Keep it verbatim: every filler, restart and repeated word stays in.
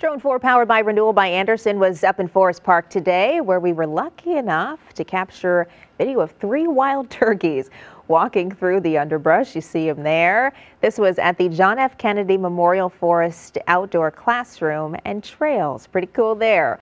Drone four, powered by Renewal by Anderson, was up in Forest Park today, where we were lucky enough to capture video of three wild turkeys walking through the underbrush. You see them there. This was at the John F. Kennedy Memorial Forest Outdoor Classroom and Trails. Pretty cool there.